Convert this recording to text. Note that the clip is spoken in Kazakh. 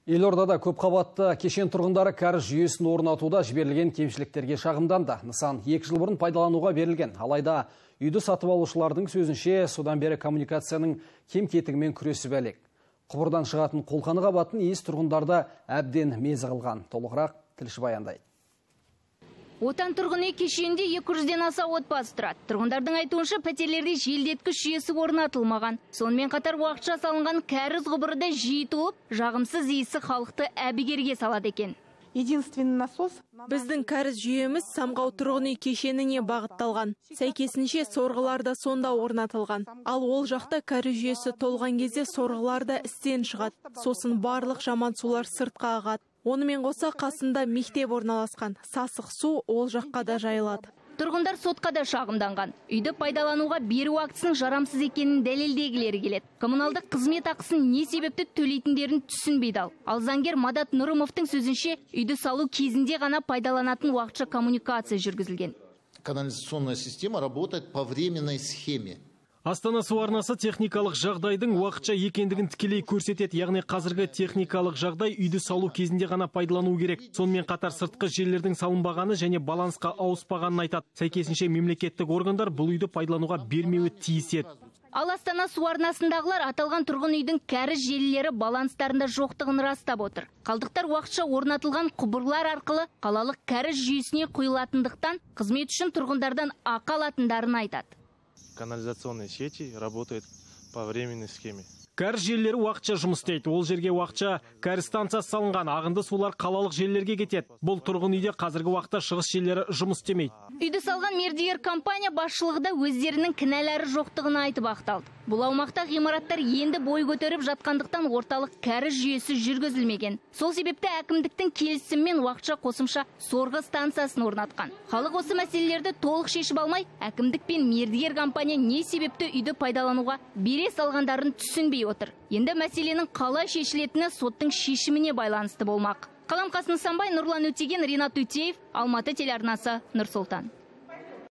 Елордада көпқабатты кешен тұрғындары кәріз жүйесін орнатуда жіберілген кемшіліктерге шағымданды. Нысан 2 жыл бұрын пайдалануға берілген. Алайда үйді сатып алушылардың сөзінше содан бері коммуникацияның кем-кетігімен күресіп әлек. Құбырдан шығатын қолқаны қабатын иіс тұрғындарды әбден мезі қылған. Толығырақ тілші баяндайды. Отан тұрғын үй кешенінде 200-ден аса отбасы тұрады. Тұрғындардың айтуынша пәтерлерде желдеткіш жүйесі орнатылмаған. Сонымен қатар уақытша салынған кәріз құбыры да жиі туып, жағымсыз иісі халықты әбігерге салады екен. Біздің кәріз жүйеміз Самғау тұрғын үй кешеніне бағытталған. Сәйкесінше сорғылар да сонда орнатылған. Ал ол жақта кәріз жүйесі толған кезде сорғылар да істен шығады. Сосын барлық жаман сулар сыртқа ағады. Онымен қоса қасында мектеп орналасқан. Сасық су ол жаққа да жайылады. Тұрғындар сотқа да шағымданған. Үйді пайдалануға беру актісінің жарамсыз екенін дәлелдегілері келеді. Коммуналдық қызмет ақысын не себепті төлейтіндерін түсінбейді. Ал заңгер Мадат Нұрымовтың сөзінше, үйді салу кезінде ғана пайдаланатын уақытша коммуникация жүргізілген. Канализационная система работает по временной схеме. Астана су арнасы техникалық жағдайдың уақытша екендігін тікелей көрсетеді. Яғни қазіргі техникалық жағдай үйді салу кезінде ғана пайдалану керек. Сонымен қатар сыртқы желілердің салынбағаны және балансқа ауыспағанын айтады. Сәйкесінше мемлекеттік органдар бұл үйді пайдалануға бермеуі тиіс еді. Ал Астана су арнасындағылар аталған тұрғын үйдің кәріз желілері баланстарында жоқтығын растап отыр. Қалдықтар уақытша орнатылған құбырлар арқылы қалалық кәріз жүйесіне құйылатындықтан қызмет үшін тұрғындардан ақы алатындарын айтады. Канализационные сети работают по временной схеме. Кәріз желілері уақытша жұмыс істейді. Ол жерге уақытша кәріз станциясы салынған. Ағынды сулар қалалық желілерге кетеді. Бұл тұрғын үйде қазіргі уақытта шығыс желілері жұмыс істемейді. Үйді салған мердігер компания басшылығы да өздерінің кінәлары жоқтығын айтып ақталды. Бұл аумақта ғимараттар енді бой көтеріп жатқандықтан орталық кәріз жүйесі жүргізілмеген. Сол себепті әкімдіктің келісімімен уақытша қосымша сорғы станциясын орнатқан. Халық осы мәселелерді толық шешіп алмай, әкімдік пен мердігер компания не себепті үйді пайдалануға бере салғандарын түсінбей отыр. Енді мәселенің қалай шешілетіні соттың шешіміне байланысты болмақ. Қаламқас Нысанбай, Нұрлан Өтеген, Ринат Өтеев, Алматы телеарнасы, Нұр Сұлтан.